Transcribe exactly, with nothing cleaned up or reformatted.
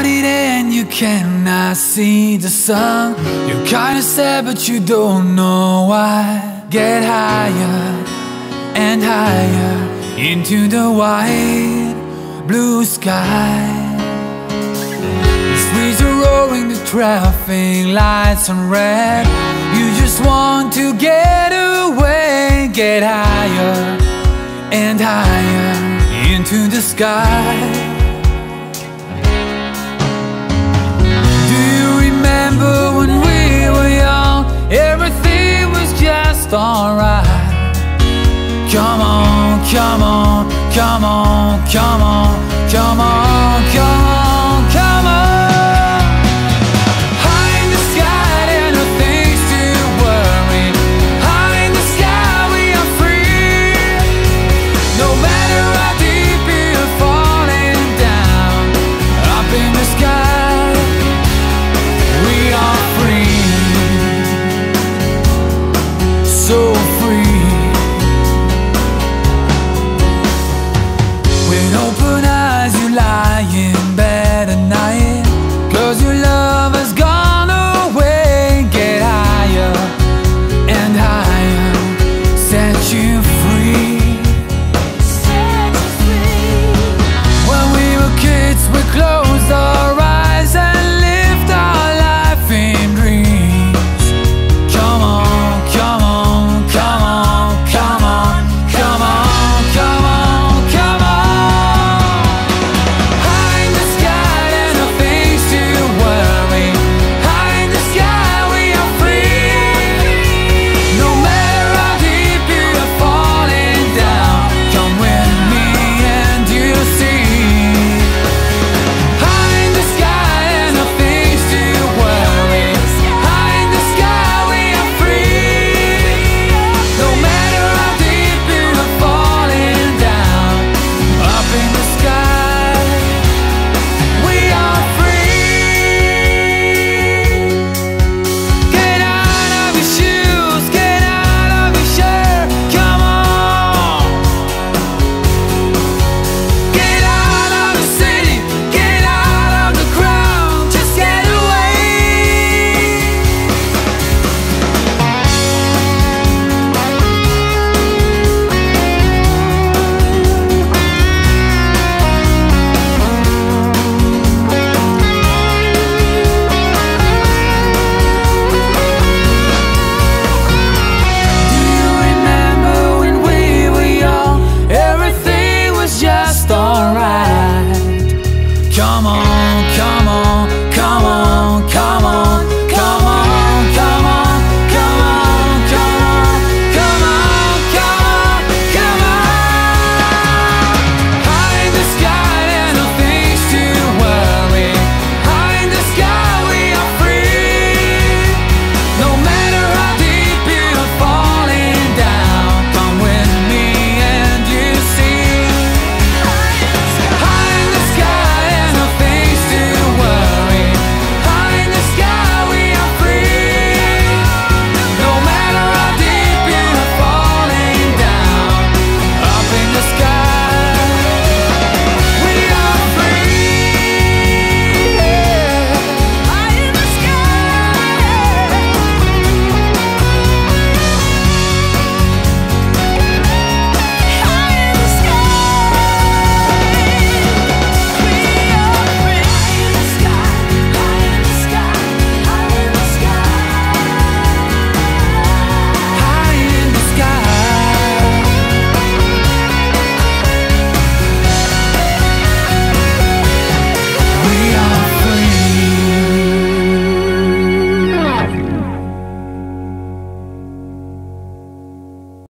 cloudy day and you cannot see the sun. You're kinda sad but you don't know why. Get higher and higher into the white blue sky. The streets are roaring, the traffic lights on red. You just want to get away. Get higher and higher into the sky. Do you remember when we were young? Everything was just alright. Come on, come on, come on, come on, come on, come on, come on. High in the sky, there are no things to worry. High in the sky, we are free. No matter how deep you're falling down, up in the sky, we are free. So free. With open eyes you lie in bed at night, 'cause your love has gone away. Get higher and higher, set you free. When we were kids we closed our eyes and lived our life in dreams. Come on, come on, come on, come on, come on, come on, come on. High in the sky, there are no things to worry. High in the sky, we are free. No matter how deep you are falling down, come with me and you'll see. High in the sky, there are no things to worry. High in the sky, we are free. No matter how deep you are falling down, up in the sky, we are free. Get out of your shoes, get out of your shirt, come on. Get out of the city, get out of the crowd, just get away. Do you remember when we were young? Everything was just alright. Come on, come